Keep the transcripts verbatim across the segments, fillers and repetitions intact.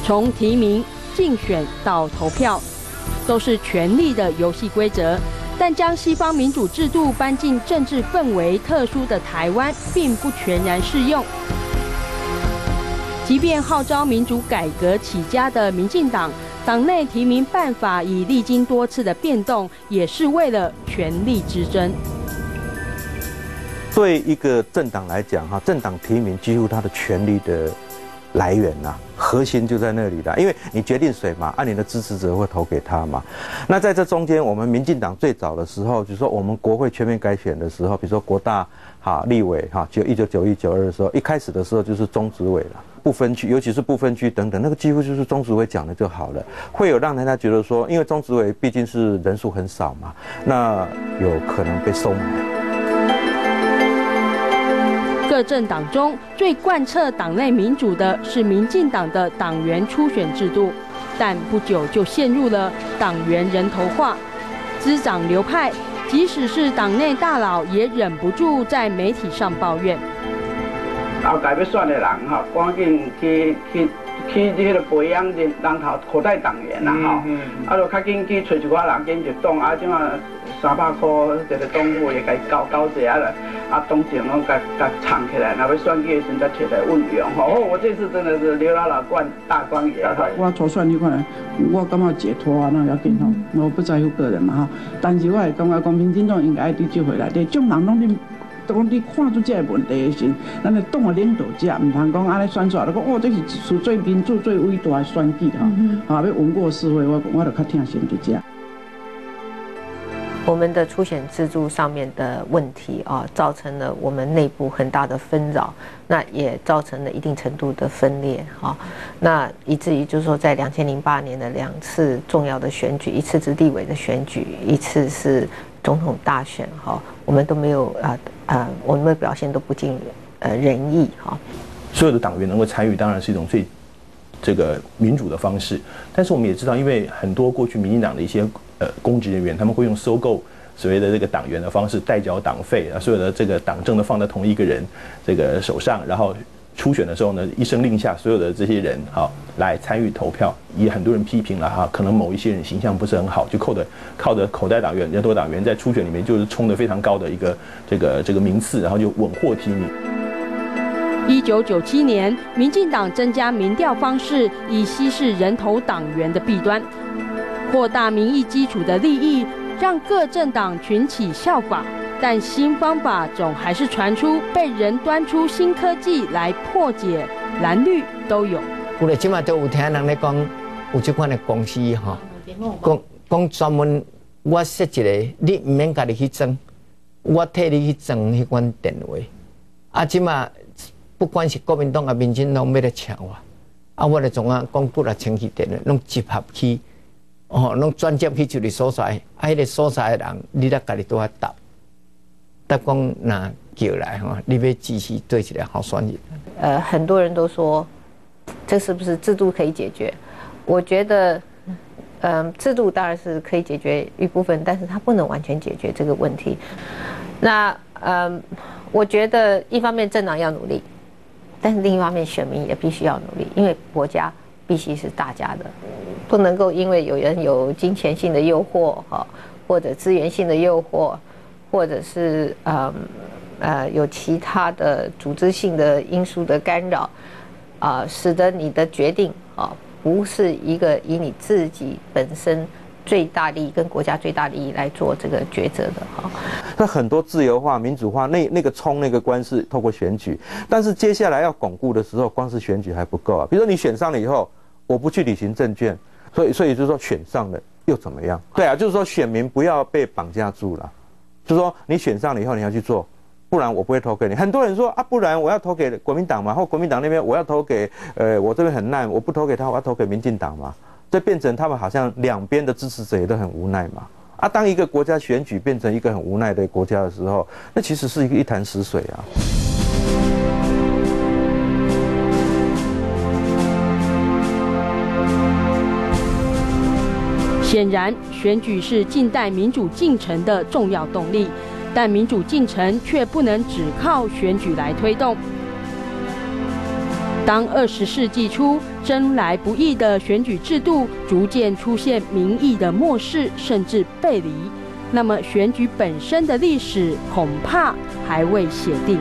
从提名、竞选到投票，都是权力的游戏规则。但将西方民主制度搬进政治氛围特殊的台湾，并不全然适用。即便号召民主改革起家的民进党，党内提名办法已历经多次的变动，也是为了权力之争。 对一个政党来讲，哈，政党提名几乎它的权力的来源呐、啊，核心就在那里的，因为你决定谁嘛，按、啊、你的支持者会投给他嘛。那在这中间，我们民进党最早的时候，就是说我们国会全面改选的时候，比如说国大哈立委哈，就一九九一九二的时候，一开始的时候就是中执委了，不分区，尤其是不分区等等，那个几乎就是中执委讲的就好了，会有让人家觉得说，因为中执委毕竟是人数很少嘛，那有可能被收买。 各政党中最贯彻党内民主的是民进党的党员初选制度，但不久就陷入了党员人头化，滋长流派。即使是党内大佬，也忍不住在媒体上抱怨。 后届要选的人哈，赶紧去去去迄个培养人人头口袋党员啦吼，啊，就较紧去找一寡人紧就党啊，即马三百块一个党费会甲伊交交一下啦，啊，党情拢甲甲藏起来，若要选举的时阵才摕来运用吼。哦，我这次真的是刘姥姥灌大官爷哈。 我初选你看，我感觉解脱啊，那要紧吼，我不在乎个人嘛吼，但是我会感觉讲民进党应该对这回来，对种人拢恁。讲你看出这个问题的时候，咱的党的领导者唔通讲安尼选出来，就讲哦，这是是最民主、最伟大的选举哈，啊，要稳过社会，我我就较听先伫这。 我们的初选制度上面的问题啊，造成了我们内部很大的纷扰，那也造成了一定程度的分裂啊，那以至于就是说，在两千零八年的两次重要的选举，一次是立委的选举，一次是总统大选哈，我们都没有啊啊，我们的表现都不尽呃人意哈。 所有的党员能够参与，当然是一种最这个民主的方式。但是我们也知道，因为很多过去民进党的一些呃公职人员，他们会用收购所谓的这个党员的方式代缴党费啊，所有的这个党政都放在同一个人这个手上，然后初选的时候呢，一声令下，所有的这些人好来参与投票，也很多人批评了哈，可能某一些人形象不是很好，就靠着靠着口袋党员、人头党员在初选里面就是冲得非常高的一个这个这个名次，然后就稳获提名。 一九九七年，民进党增加民调方式，以稀释人头党员的弊端，扩大民意基础的利益，让各政党群起效仿。但新方法总还是传出被人端出新科技来破解，蓝绿都有。 有咧，即马都有听人咧讲，有这款的公司哈，讲讲专门我设一个，你唔免家己去装，我替你去装迄款电话。啊，即马不管是国民党啊、民进党要来抢我，啊，我来从啊讲几啊千起电话，拢集合去，哦，拢转接去一个所在，啊，迄个所在的人，你得家己都要答。但讲那叫来哈，你要支持对起来好选人。 呃，很多人都说，这是不是制度可以解决？我觉得，嗯、呃，制度当然是可以解决一部分，但是它不能完全解决这个问题。那嗯、呃，我觉得一方面政党要努力，但是另一方面选民也必须要努力，因为国家必须是大家的，不能够因为有人有金钱性的诱惑哈，或者资源性的诱惑。或者是呃呃有其他的组织性的因素的干扰，啊、呃，使得你的决定啊、呃、不是一个以你自己本身最大利益跟国家最大利益来做这个抉择的哈。 那很多自由化、民主化，那那个冲那个关是透过选举，但是接下来要巩固的时候，光是选举还不够啊。比如说你选上了以后，我不去履行证券，所以所以就是说选上了又怎么样？对啊，就是说选民不要被绑架住了。就是说，你选上了以后，你要去做，不然我不会投给你。很多人说啊，不然我要投给国民党嘛，或国民党那边我要投给，呃，我这边很烂，我不投给他，我要投给民进党嘛。这变成他们好像两边的支持者也都很无奈嘛。啊，当一个国家选举变成一个很无奈的国家的时候，那其实是一个一潭死水啊。 显然，选举是近代民主进程的重要动力，但民主进程却不能只靠选举来推动。 当二十世纪初真来不易的选举制度逐渐出现民意的漠视甚至背离，那么选举本身的历史恐怕还未写定。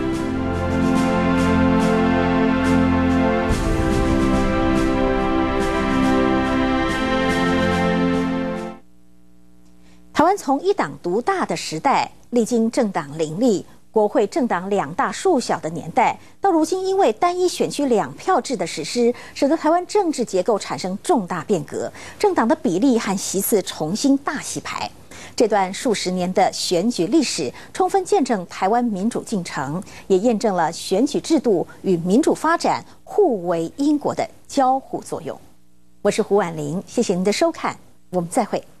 台湾从一党独大的时代，历经政党林立、国会政党两大数小的年代，到如今因为单一选区两票制的实施，使得台湾政治结构产生重大变革，政党的比例和席次重新大洗牌。这段数十年的选举历史，充分见证台湾民主进程，也验证了选举制度与民主发展互为因果的交互作用。我是胡婉玲，谢谢您的收看，我们再会。